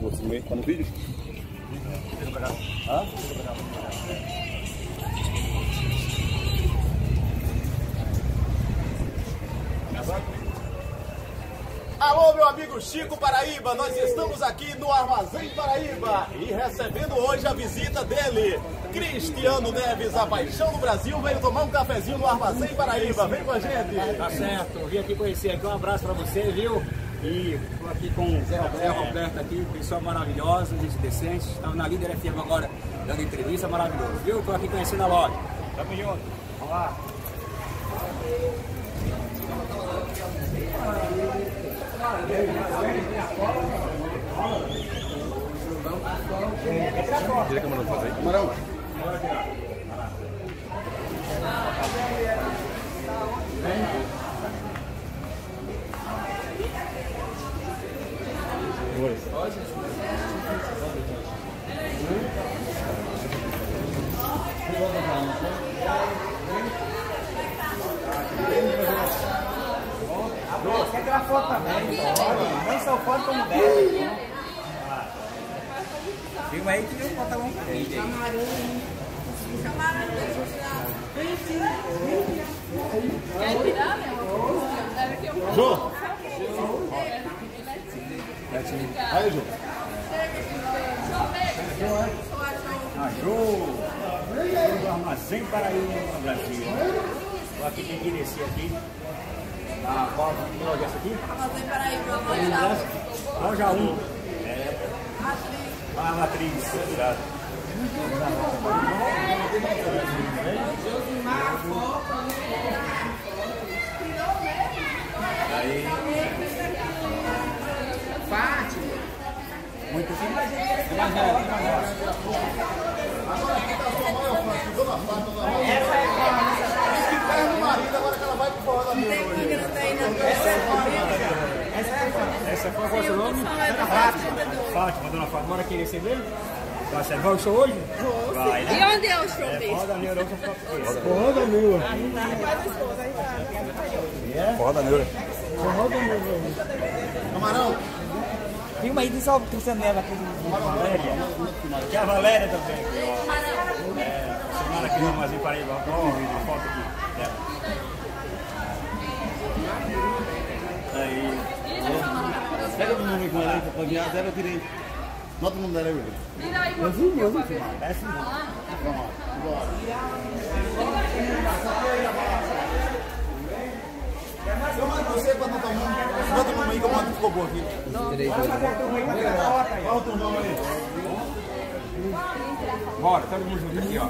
você no meio, tá no vídeo? Hã? Alô, meu amigo Chico Paraíba, nós estamos aqui no Armazém Paraíba e recebendo hoje a visita dele, Cristiano Neves, a paixão do Brasil, veio tomar um cafezinho no Armazém Paraíba, vem com a gente. Tá certo, vim aqui conhecer aqui, um abraço pra você, viu? E tô aqui com o Zé Roberto aqui, pessoal maravilhosa, gente decente, estava na Líder FM agora dando entrevista, maravilhoso, viu? Tô aqui conhecendo a loja. Tamo junto, vamos lá. Direito que eu mando fazer. Camarão. Quer tirar foto também? Não só foto como deve. Filma aí que eu botar um vídeo aí. Quer tirar, meu? Jô! Aí, Jô. Jô! Do Armazém Paraíba, Brasil. Tô aqui, tem que descer aqui. Qual loja é essa aqui? Armazém Paraíba, loja 1. Loja 1. A matriz, obrigado. Aí. Fátima. Muito simples. Agora aqui tá a sua maior fã, que Dona Fátima. Essa é a que perde o marido, agora que ela vai pro forró da minha hoje. Essa foi qual é o seu nome? Fátima, Dona Fátima. Bora querer receber? Vai o show hoje? Vai, né? E onde é o show mesmo? Forró da Neura, outra foto. Forró da Neura. Forró da Neura. Camarão. Filma aí, só o Cristiano Neves aqui do Valéria. Aqui é a Valéria também. Semana aqui no Armazém Paraíba. Ó, a foto aqui. Aí. Pega o nome com ela aí, pra virar zero direito. Nota o nome dela aí, William. Tira aí uma foto. Desce não. Eu mando você pra notar o nome. Nota o nome aí que eu mando que ficou bom aqui. Qual o teu nome aí? Bora, todo mundo junto aqui, ó.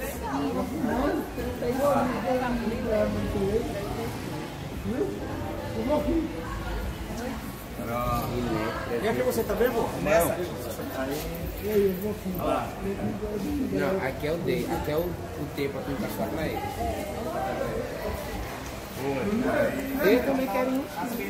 E aqui você tá vendo? Não. Não, aqui é o D, aqui é o T pra tu encaixar pra ele. Eu também quero um.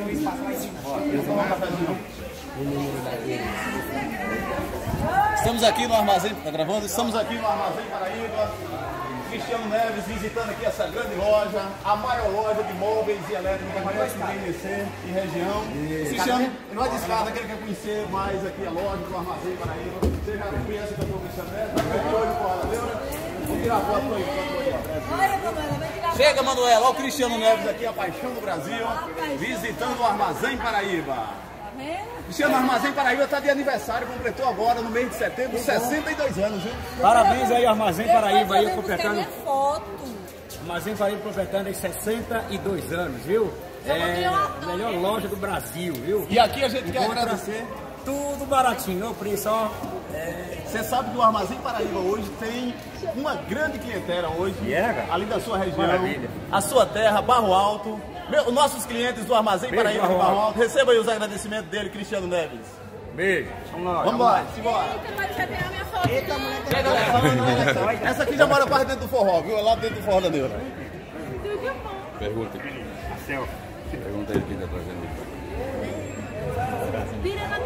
Estamos aqui no Armazém, tá gravando? Estamos aqui no Armazém Paraíba. Cristiano Neves visitando aqui essa grande loja, a maior loja de móveis e elétricos do BNC e região. Cristiano, não é de escada, que ele quer conhecer mais aqui a loja do Armazém Paraíba. Você já conhece também o Cristiano Neves? Vai ver hoje com a Ladeira. Vamos tirar a foto aí. Chega, Manuela, olha o Cristiano Neves aqui, a paixão do Brasil, visitando o Armazém Paraíba. Cristiano, o Armazém Paraíba está de aniversário, completou agora no mês de setembro 62 anos, viu? Parabéns aí, Armazém Paraíba, aí Eu completando. minha foto. Armazém Paraíba completando aí 62 anos, viu? É a melhor loja do Brasil, viu? E aqui a gente quer agradecer. Tudo baratinho, o preço, ó. Você sabe que o Armazém Paraíba hoje tem uma grande clientela hoje, ali da sua região, Maravilha. a sua terra, Barro Alto. Nossos clientes do Armazém Beijo, Paraíba de Barro Barro Alto, receba aí os agradecimentos dele, Cristiano Neves. Beijo. Vamos lá. Vamos embora, simbora. Mas quer tirar minha foto? Eita, Chega, essa aqui já mora quase dentro do forró, viu? É lá dentro do forró da Neura. Pergunta. Pergunta ele que tá trazendo. Vira na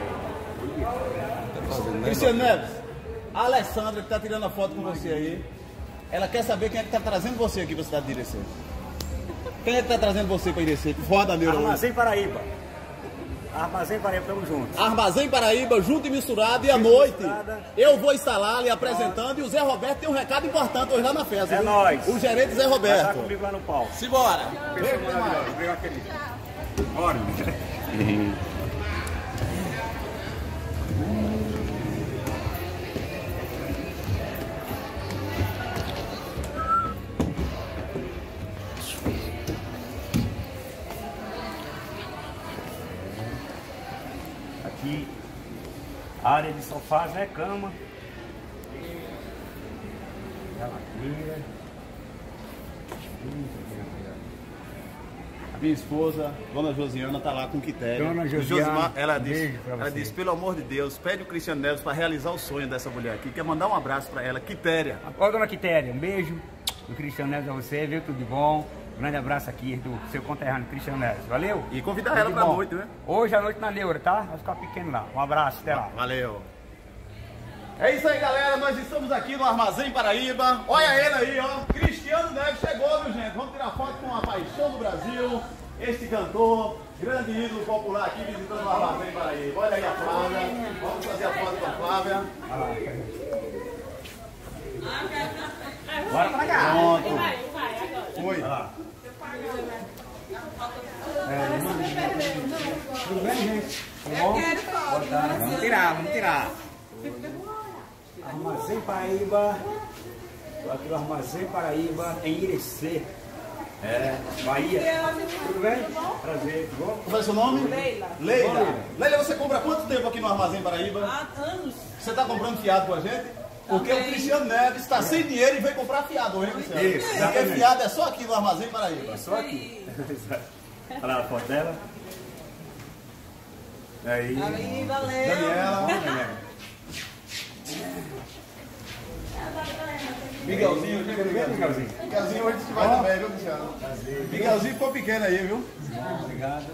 tua. Cristiano Neves, a Alessandra que tá tirando a foto com você aí, ela quer saber quem é que tá trazendo você aqui pra cidade de Irecê. Quem é que tá trazendo você pra Irecê? Pro forró da Neura hoje? Armazém Paraíba. Armazém Paraíba, tamo junto. Armazém Paraíba, junto e misturado. E à noite eu vou estar lá lhe apresentando. E o Zé Roberto tem um recado importante hoje lá na festa. É viu? nóis. O gerente Zé Vai Roberto. estar comigo lá no palco. Simbora. Pessoa maravilhosa. Obrigado, querido. Bora. Aqui, área de sofás, né? Cama. Geladeira. A minha esposa, Dona Josiana, tá lá com o Quitéria. Dona O Josiana, Josimar, ela beijo pra você. disse, pelo amor de Deus, pede o Cristiano Neves para realizar o sonho dessa mulher aqui. Quer mandar um abraço para ela, Quitéria. Ó, Dona Quitéria, um beijo do Cristiano Neves a você, viu? Tudo de bom. Um grande abraço aqui do seu conterrâneo Cristiano Neves. Valeu? E convidar Tudo ela de pra bom. noite, né? Hoje à noite na Neura, tá? Vai ficar pequeno lá. Um abraço, até lá. Valeu. É isso aí, galera. Nós estamos aqui no Armazém Paraíba. Olha ele aí, ó. Cristiano Neves chegou, viu, gente? Vamos tirar foto com a paixão do Brasil. Este cantor, grande ídolo popular aqui visitando o Armazém Paraíba. Olha aí a Flávia. Vamos fazer a foto com a Flávia. Bora pra cá. Pronto. Vai agora. Foi. Tudo bem, gente? Tudo bom? Quero foto. Vamos tirar. Armazém Paraíba. Tô aqui no Armazém Paraíba, em Irecê. Bahia. Tudo bem? Prazer, tudo bom? Qual é o seu nome? Leila. Leila. Leila, você compra há quanto tempo aqui no Armazém Paraíba? Há anos. Você está comprando fiado com a gente? Porque o Cristiano Neves está sem dinheiro e veio comprar fiado hoje, Cristiano. Isso, Porque exatamente. fiado é só aqui no Armazém Paraíba. Só aqui. Olha lá a foto dela. Aí. Aí, valeu. Daniela. Miguelzinho, chega Miguelzinho. Miguelzinho. Miguelzinho hoje a gente vai também, viu, Cristiano? Miguelzinho ficou pequeno aí, viu? Obrigado.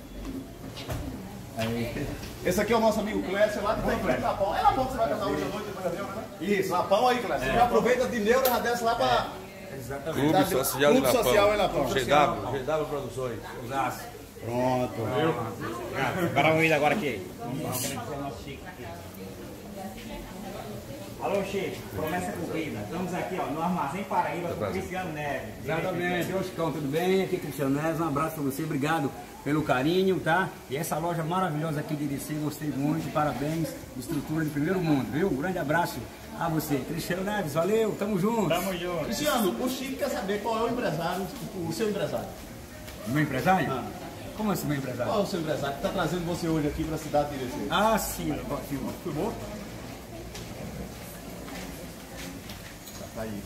Aí. Esse aqui é o nosso amigo Clécio, lá de Lapão. É Lapão que você vai cantar hoje à noite, depois da Neura, né? Isso. Lapão aí, Clécio. Você já aproveita de Neura, já desce lá para... Exatamente. Clube Social de Clube Social em Lapão. GW Produções. Usaço. Pronto. Agora vamos ir agora aqui. Alô, Chico, promessa cumprida. Estamos aqui ó, no Armazém Paraíba com o Cristiano Neves. Exatamente. Ô, Chicão, tudo bem? Aqui Cristiano Neves, um abraço para você, obrigado pelo carinho, tá? E essa loja maravilhosa aqui de Irecê, gostei muito, parabéns, estrutura de primeiro mundo, viu? Um grande abraço a você. Cristiano Neves, valeu, tamo junto. Tamo junto. Cristiano, o Chico quer saber qual é o empresário, o seu empresário. Meu empresário? Como assim, meu empresário? Qual é o seu empresário que está trazendo você hoje aqui para a cidade de Irecê? Ah, sim, filmou? Tá aí.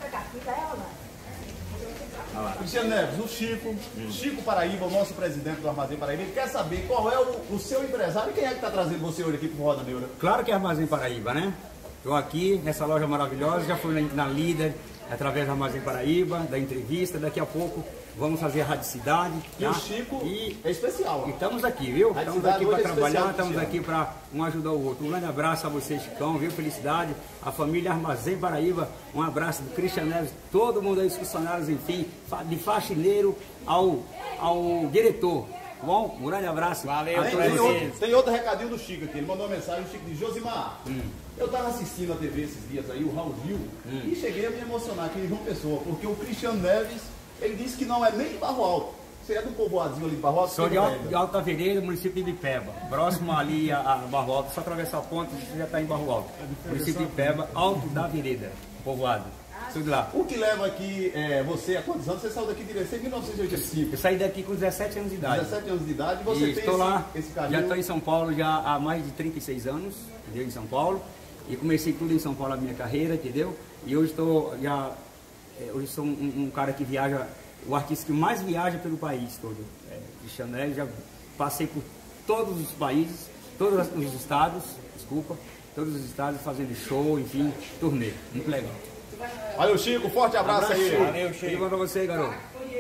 Cristiano Neves, o Chico Paraíba, o nosso presidente do Armazém Paraíba, ele quer saber qual é o seu empresário e quem é que está trazendo você hoje aqui para o Roda Neura. Claro que é Armazém Paraíba, né? Estou aqui nessa loja maravilhosa, já fui na Líder, através do Armazém Paraíba, da entrevista, daqui a pouco vamos fazer a Rádio Cidade. E tá? o Chico E é especial. E estamos aqui, viu? Rádio Estamos Cidade aqui para hoje é trabalhar, especial, estamos Cristiano. aqui para um ajudar o outro. Um grande abraço a você, Chicão, viu? Felicidade. A família Armazém Paraíba, um abraço do Cristiano Neves, todo mundo aí, os funcionários, enfim, de faxineiro ao diretor. Tá bom? Um grande abraço. Valeu, Tem outro recadinho do Chico aqui. Ele mandou uma mensagem, o Chico diz: Josimar, eu estava assistindo a TV esses dias aí, o Raul Gil, e cheguei a me emocionar aqui em João Pessoa, porque o Cristiano Neves, ele disse que não é nem de Barro Alto. Você é do povoadozinho ali de Barro Alto? Sou de Alta Vereda, município de Ipeba. Próximo ali a Barro Alto, só atravessar a ponte você já está em Barro Alto. Município de Ipeba, Alto da Vereda, povoado. Sou de lá. O que leva aqui você, há quantos anos? Você saiu daqui de Irecê em 1985. Eu saí daqui com 17 anos de idade. 17 anos de idade, e você E tem estou lá, esse carinho. já estou em São Paulo já há mais de 36 anos, entendeu? Em São Paulo. E comecei tudo em São Paulo a minha carreira, entendeu? E hoje estou já, hoje sou um cara que viaja, o artista que mais viaja pelo país todo. Cristiano Neves, já passei por todos os países, todos os estados, todos os estados fazendo show, enfim, turnê. Muito legal. Valeu, Chico, forte abraço aí. Valeu, Chico. Tudo bom pra você, garoto?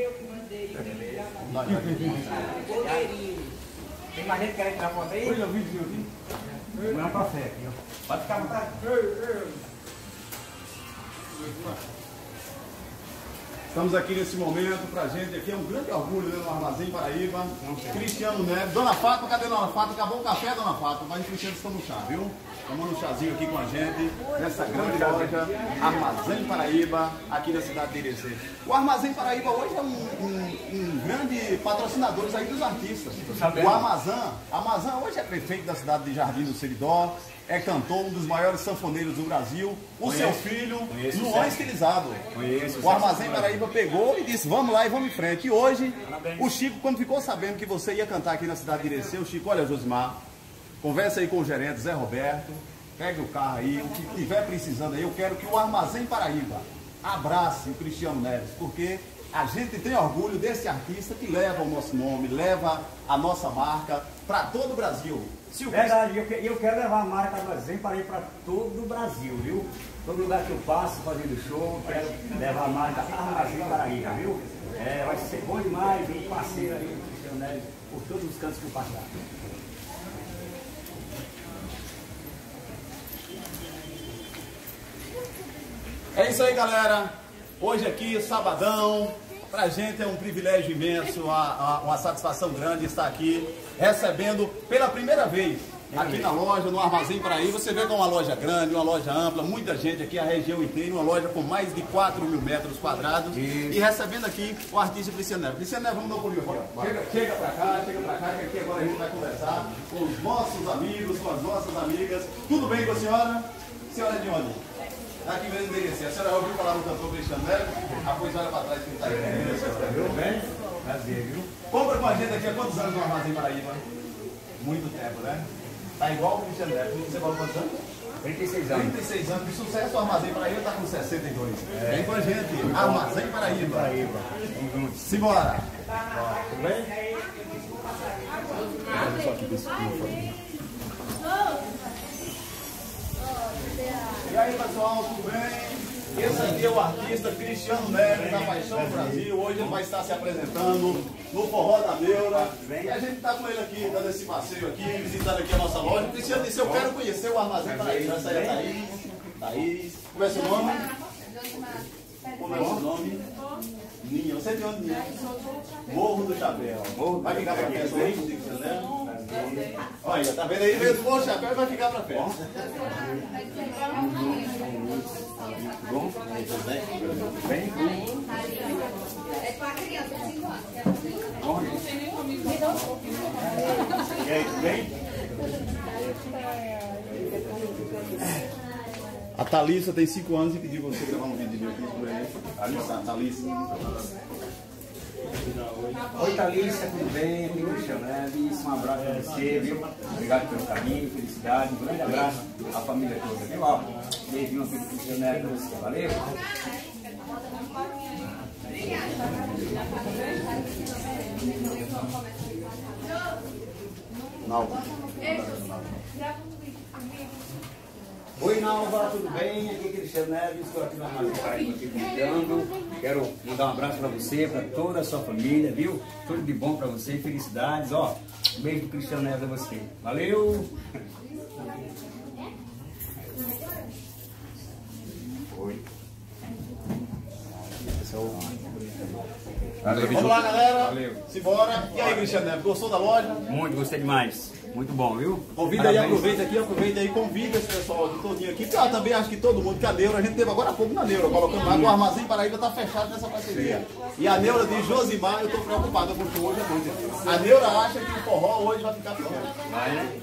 Tem mais gente querendo tirar foto aí? Eu vi. Vamos pra fé aqui, ó. Pode ficar à vontade. Estamos aqui nesse momento, pra gente aqui é um grande orgulho, né, no Armazém Paraíba. Cristiano Neves, Dona Fátima, cadê Dona Fátima? Acabou o café, Dona Fátima, mas o Cristiano está no chá, viu? Tomando um chazinho aqui com a gente, nessa grande loja, Armazém Paraíba, aqui na cidade de Irecê. O Armazém Paraíba hoje é um grande patrocinador aí dos artistas. O Amazã hoje é prefeito da cidade de Jardim do Seridó, é cantor, um dos maiores sanfoneiros do Brasil. Seu filho, Luan Estilizado. O Armazém Paraíba pegou e disse, vamos lá e vamos em frente. E hoje, o Chico, quando ficou sabendo que você ia cantar aqui na cidade de Irecê, o Chico, olha, Josimar, conversa aí com o gerente Zé Roberto, pegue o carro aí, o que estiver precisando aí, eu quero que o Armazém Paraíba abrace o Cristiano Neves, porque a gente tem orgulho desse artista que leva o nosso nome, leva a nossa marca para todo o Brasil. Verdade, eu quero levar a marca Armazém Paraíba para todo o Brasil, viu? Todo lugar que eu passo fazendo show, quero levar a marca Armazém Paraíba, viu? Vai ser bom demais, um parceiro aí do Cristiano Neves por todos os cantos que eu passar. É isso aí, galera. Hoje aqui, sabadão, pra gente é um privilégio imenso, uma satisfação grande estar aqui recebendo pela primeira vez aqui na loja, no Armazém Paraíba. Você vê que é uma loja grande, uma loja ampla, muita gente aqui, a região inteira, uma loja com mais de 4.000 metros quadrados. E recebendo aqui o artista Cristiano Neves. Cristiano Neves, vamos dar um pulinho aqui. Chega pra cá, que aqui agora a gente vai conversar com os nossos amigos, com as nossas amigas. Tudo bem com a senhora? Senhora é de onde? Aqui mesmo de Irecê. A senhora já ouviu falar no cantor Cristiano Neves? Pois olha para trás que ele está aí. Viu? Bem? Prazer, viu? Compra com a gente aqui há quantos anos no Armazém Paraíba? Muito tempo, né? Tá igual o Cristiano Neves. Você falou quantos anos? 36 anos. 36 anos de sucesso. O Armazém Paraíba está com 62. Vem com a gente. Armazém Paraíba. Vamos juntos. Simbora. Tudo bem? Só aqui desse E aí, pessoal, tudo bem? Esse aqui é o artista Cristiano Neves, da Paixão do Brasil. Hoje ele vai estar se apresentando no Forró da Neura. E a gente está com ele aqui, dando esse passeio aqui, visitando aqui a nossa loja. O Cristiano disse, eu quero conhecer o Armazém Paraíba. Essa aí é a Thaís. Thaís. Como é seu nome? Como é o seu nome? Ninho. Você é de onde, Ninho? Morro do Chapéu. Vai ficar pra perto aí, Cristiano Neves? Olha, tá vendo aí? Veio do Morro do Chapéu e vai ficar pra perto. Bom? Bem? É para criança de 5 anos. Bom? E aí, tudo bem? A Thalissa tem 5 anos e pediu você gravar um vídeo aqui por aí. Thalissa. Oi, Thalissa, tudo bem? Aqui é o Cristiano Neves. Um abraço para você, viu? Obrigado pelo carinho, felicidade. Um grande abraço à família toda, viu? Ó, beijinho aqui do Cristiano Neves para você. Valeu? Nalva. Oi, Nalva, tudo bem? Aqui é Cristiano Neves, estou aqui no Armazém Paraíba aqui visitando. Quero mandar um abraço para você, para toda a sua família, viu? Tudo de bom para você, felicidades. Ó, um beijo do Cristiano Neves a você. Valeu! Oi. Vamos lá, galera. Valeu. Simbora. E aí, Cristiano Neves, gostou da loja? Muito, gostei demais. Muito bom, viu? Convida aí, aproveita aí, convida esse pessoal aqui todinho aqui. Porque eu também acho que todo mundo, que a Neura, a gente teve agora há pouco na Neura, colocando lá que o Armazém Paraíba está fechado nessa parceria. E a Neura diz, Josimar, eu estou preocupada porque hoje é muito. A Neura acha que o forró hoje vai ficar pequeno. Vai, né?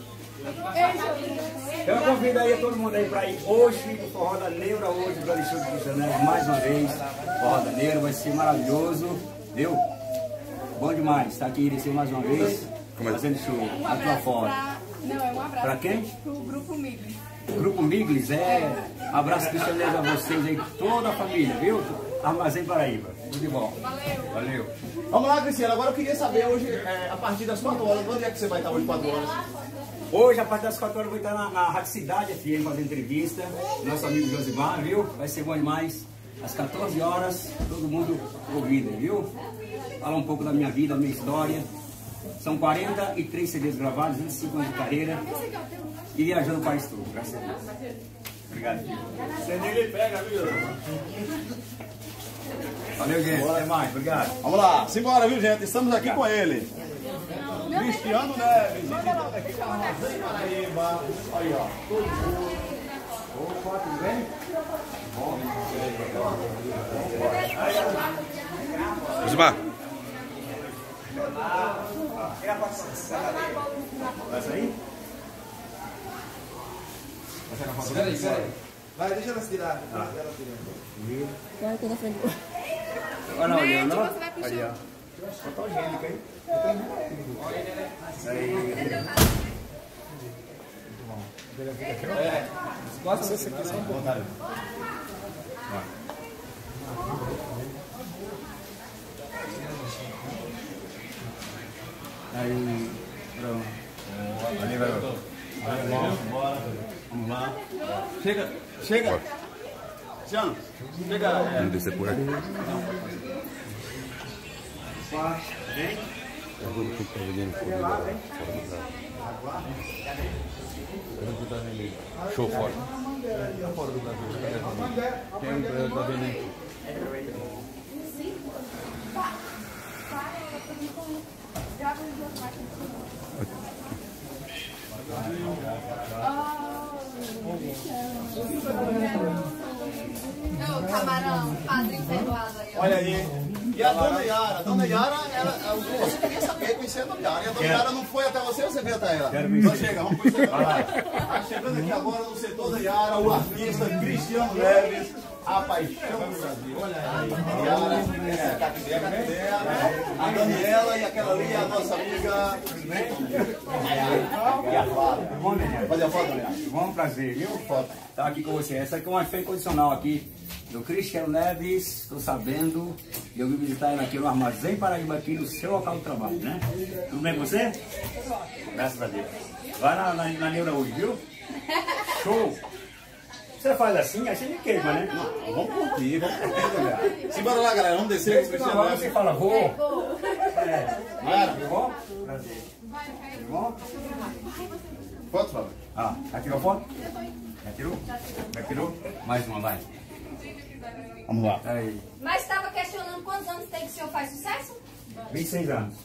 Eu convido aí todo mundo aí para ir hoje no Forró da Neura, hoje, para o show de Cristiano Neves, mais uma vez. Forró da Neura vai ser maravilhoso, viu? Bom demais, estar aqui em Irecê mais uma vez, fazendo show aqui lá fora. Não, é um abraço. Para quem? Pro Grupo Miglis. Grupo Miglis, abraço Cristiano Neves a vocês aí, toda a família, viu? Armazém Paraíba, tudo de bom. Valeu. Vamos lá, Cristiano, agora eu queria saber hoje, a partir das 4 horas, onde é que você vai estar hoje 4 horas? Hoje, a partir das 4 horas, eu vou estar na Rádio Cidade FM fazendo entrevista. Nosso amigo Josimar, viu? Vai ser bom demais. Às 14 horas, todo mundo ouvindo, viu? Falar um pouco da minha vida, da minha história. São 43 CDs gravados, 25 anos de carreira. E viajando o país todo, graças a Deus. Obrigado, filho. Você nem pega, viu? Valeu, gente. Até mais. Obrigado. Vamos lá, simbora, viu, gente? Estamos aqui com ele. Cristiano Neves, visitando aqui com a Armazém Paraíba. Aí, ó. Opa, tudo bem? Osmar. Vai sair? Espera aí. Vai, deixa ela se tirar. Vai aqui na frente. Olha lá, olhando, ó. Você vai puxar. Ali, ó. Fotogênico, hein? Gosta desse aqui só um pouco. Aí, pronto. Ali, garoto. Bora. Vamos lá. Chega, chega. Cristiano, chega. Vamos descer por aqui. Show fora. Fora do Brasil. Quem é o empresa da Benin? Ô, camarão, padrinho perdoado aí. Olha aí. E a Dona Yara? A Dona Yara, você queria saber, conhecer a Dona Yara. E a Dona Yara não foi até você ou você veio até ela? Então chega, vamos conhecer a Dona Yara. Tá chegando aqui agora no setor da Yara, o artista Cristiano Neves, a paixão do Brasil. Olha aí. Yara, tá aqui dela, a Daniela e aquela ali, a nossa amiga. E a Flávia. Fazer a foto, Daniela. Bom, prazer, viu? Tá aqui com você. Essa aqui é uma fé incondicional aqui do Cristiano Neves. Estou sabendo. Eu vim visitar ele aqui no Armazém Paraíba, aqui no seu local de trabalho, né? Tudo bem com você? Graças a Deus. Vai na Neura hoje, viu? Show! Você faz assim, aí você me queima, né? Vamos curtir, galera. Simbora lá, galera. Vamos descer com o Cristiano Agora Neves. você fala, vou. Yara, Tudo bom? Prazer. Tudo bom? foto, Flávia. Ah, já tirou foto? Já tirou? Já tirou? Mais uma, vai. Vamos lá. Aí. Mas estava questionando quantos anos tem que o senhor faz sucesso? 26 anos.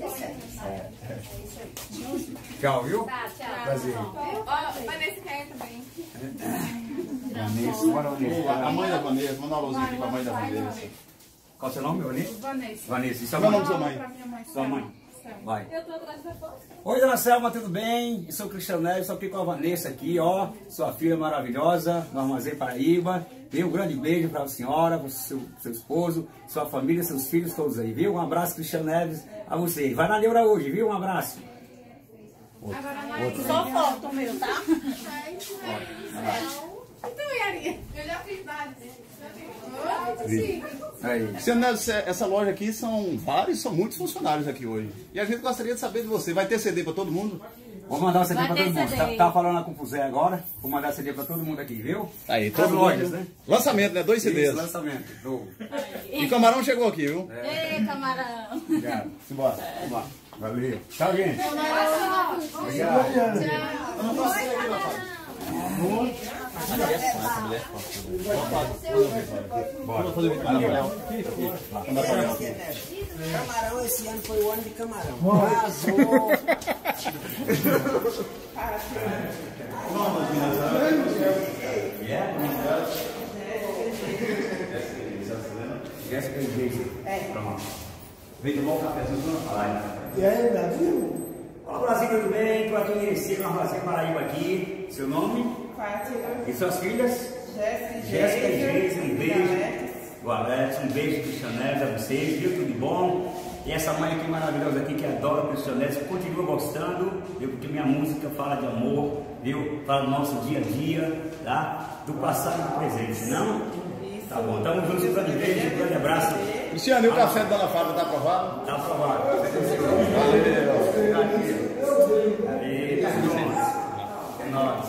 Tchau, viu? Tá, tchau. Prazer. Ó, Vanessa quer também. Vanessa, bora, Vanessa. A mãe da Vanessa, manda uma luzinha aqui pra mãe da Vanessa. Qual é o seu nome, Vanessa? Vanessa. Vanessa, isso é Qual é o mãe. nome da sua mãe? Pra minha mãe. Sua mãe. Vai. Eu tô atrás da foto. Oi, dona Selma, tudo bem? Eu sou o Cristiano Neves, estou aqui com a Vanessa aqui, ó. Sua filha maravilhosa, no Armazém Paraíba. Dê um grande beijo para a senhora, para o seu esposo, sua família, seus filhos todos aí, viu? Um abraço, Cristiano Neves, a vocês. Vai na Neura hoje, viu? Um abraço. Só foto meu, tá? Então, Yari, eu já fiz vários. Aí. Cristiano Neves, essa loja aqui são vários, são muitos funcionários aqui hoje. E a gente gostaria de saber de você. Vai ter CD para todo mundo? Vou mandar o CD para Vai todo ter mundo. CD. Tá falando com o Zé agora. Vou mandar CD para todo mundo aqui, viu? Aí, Todas as lojas, né? Lançamento, né? 2 CDs. Isso, lançamento. Show. E o Camarão chegou aqui, viu? Ei, camarão. Obrigado. Simbora. Vamos lá. Valeu. Tchau, gente. Obrigado. Camarão, esse ano foi o ano de camarão. Arrasou. Jéssica e Geise. Pronto. Vem tomar um cafezinho para falar, né? E aí, Brasil? Olá, Brasil, tudo bem? Estou aqui em Recife, no Armazém Paraíba aqui. Seu nome? Fátima, E suas filhas? Jéssica e Geise, um beijo. O Alex, um beijo, Cristiano Neves, a vocês, viu? Tudo de bom? E essa mãe aqui maravilhosa aqui que adora o Cristiano Neves, continua gostando, viu? Porque minha música fala de amor, viu? Fala do nosso dia a dia, tá? Do passado e do presente, não? Tá bom, tamo juntos, um grande beijo, um grande abraço. Cristiano, e o café da Dona Fábia tá aprovado? Tá aprovado. Valeu. Aí, tá juntos. É nóis.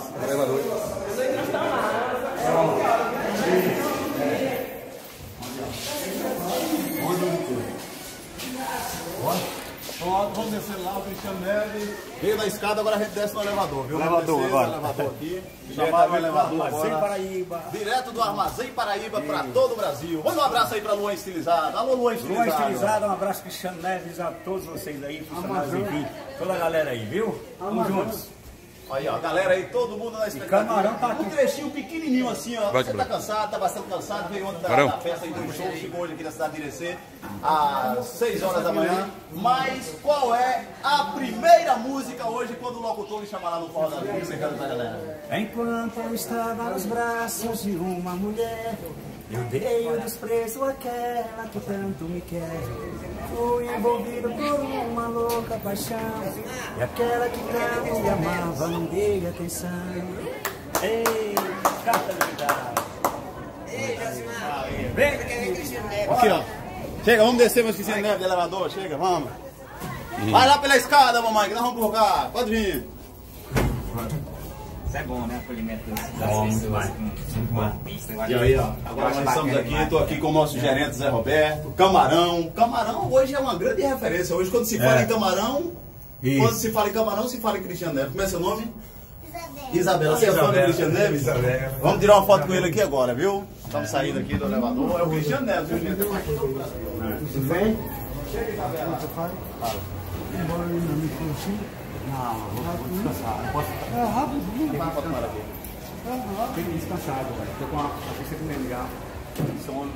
Pronto, vamos descer lá, o Cristiano Neves. Veio da escada, agora a gente desce no elevador, viu? Elevador agora. No elevador aqui. Chamaram o elevador Armazém agora. Paraíba. Direto do Armazém Paraíba para todo o Brasil. Manda um abraço aí pra Luan Estilizada. Alô, Luan Estilizada. Luan Estilizada, um abraço Cristiano Neves a todos vocês aí, funcionários, enfim, toda a galera aí, viu? Vamos juntos. Aí, ó, galera aí, todo mundo na expectativa. Camarão tá aqui. Um trechinho pequenininho assim, ó. Vai, Você tá cansado, tá bastante cansado. Veio ontem Barão. da festa aí do show, chegou hoje aqui na cidade de Irecê, às 6 horas da manhã. Mas qual é a primeira música hoje quando o locutor lhe chama lá no Forró da Vida? Você canta, galera? Enquanto eu estava nos braços de uma mulher, eu dei o desprezo àquela que tanto me quer. Fui envolvido por uma louca paixão, e aquela que tanto me amava não dei atenção. Ei, carta de verdade. Ei, Josimar. Vem. Aqui, ó. Chega, vamos descer, meus Cristiano Neves, do elevador. Chega, vamos. Vai lá pela escada, mamãe, que nós vamos por cá. Pode vir. Isso é bom, né? Acolhimento das pessoas com artista. E aí, ó, agora nós estamos aqui, estou aqui com o nosso gerente Zé Roberto, Camarão. Camarão hoje é uma grande referência. Hoje quando se fala em Camarão, quando se fala em Camarão, se fala em Cristiano Neves. Como é seu nome? Isabela. Você é fã do Cristiano Neves? Isabela. Vamos tirar uma foto com ele aqui agora, viu? Estamos saindo aqui do elevador. É o Cristiano Neves, viu, gente? Tudo bem? Chega, Isabela. Embora ele não me consiga. Não, vou descansar. Não posso ficar. É rápido, Tem uma foto com ela aqui. tem que descansar agora. Estou com a cabeça comendo já. Sono.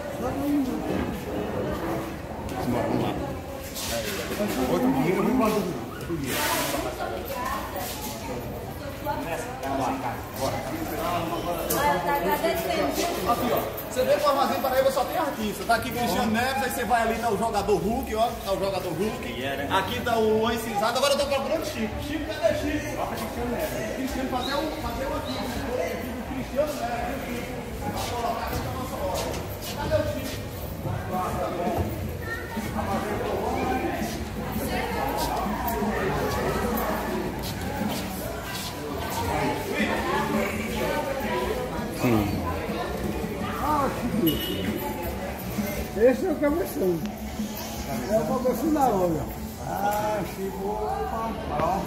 Vamos lá. Outro dia, eu vou embora. Outro dia. Aqui, ó. Você vê que o Armazém Paraíba só tem artista. Tá aqui Cristiano Neves, aí você vai ali, tá o jogador Hulk, ó. Tá o jogador Hulk. Aqui tá o Luan Estilizada. Agora eu tô procurando Chico. Chico, cadê Chico? Ó, Cristiano Neves. Cristiano, fazer um aqui do Cristiano Neves. Cadê o Chico? Esse é o cabeção. É o cabeção da loja. Ah, chegou. Ó.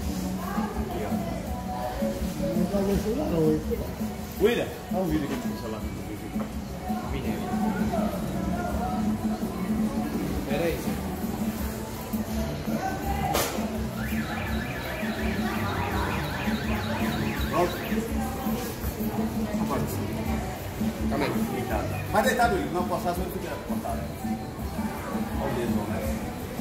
É o cabeção da loja. William, dá um vídeo aqui no seu celular. Pera aí. Calma aí. Mas deitado, William. Não posso fazer o que fica contado. Olha o dedo, né?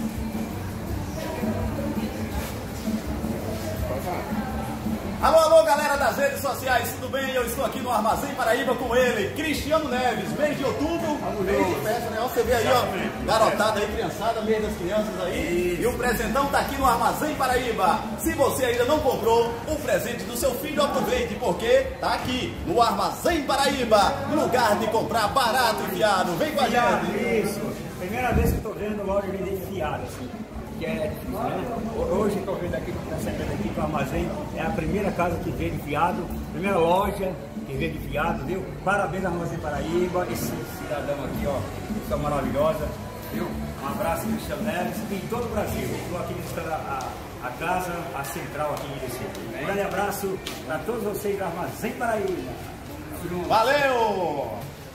Pode falar. Alô, alô, galera das redes sociais, tudo bem? Eu estou aqui no Armazém Paraíba com ele, Cristiano Neves, mês de outubro, mês de festa, né? Você vê aí, ó, garotada aí, criançada, mês das crianças aí. E o presentão tá aqui no Armazém Paraíba. Se você ainda não comprou o presente do seu filho, aproveite, porque tá aqui no Armazém Paraíba, lugar de comprar barato e fiado. Vem com a gente. Isso. Primeira vez que estou vendo loja vender fiado, assim. Que é difícil, né? Hoje estou vendo aqui, recebendo aqui para o Armazém, é a primeira casa que vende fiado, primeira loja que vende fiado, viu? Parabéns Armazém Paraíba, esse cidadão aqui, ó, pessoa maravilhosa, viu? Um abraço Cristiano Neves e em todo o Brasil. Estou aqui visitando a casa, a central aqui em Recife. Um grande abraço para todos vocês do Armazém Paraíba. Valeu!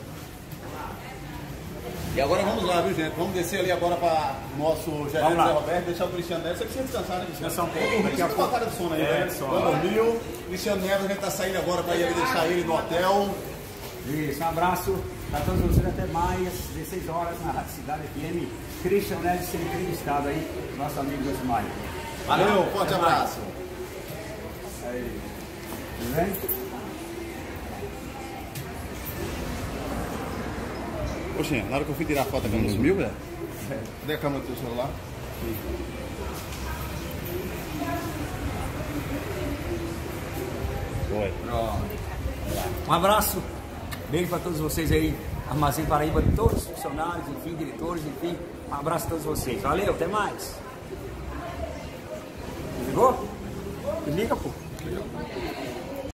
E agora vamos lá, viu, gente? Vamos descer ali agora para o nosso gerente Zé Roberto, deixar o Cristiano Neves. Você precisa descansar, né, Cristiano? Descansar um pouco. Daqui a pouco. Cara de sono aí, né? Dormiu. Cristiano Neves, a gente tá saindo agora para ir deixar ele no hotel. Isso, um abraço para todos vocês, até mais, 16 horas na Rádio Cidade FM. Cristiano Neves sendo entrevistado aí, nosso amigo Josimar. Valeu, forte abraço. Aí. Tudo bem? Oxe, na hora que eu fui tirar a foto, a câmera sumiu, velho? Cadê a câmera do teu celular? Foi. Um abraço, beijo para todos vocês aí, Armazém Paraíba, todos os funcionários, enfim, diretores, enfim. Um abraço a todos vocês. Valeu, até mais. Ligou? Liga, pô.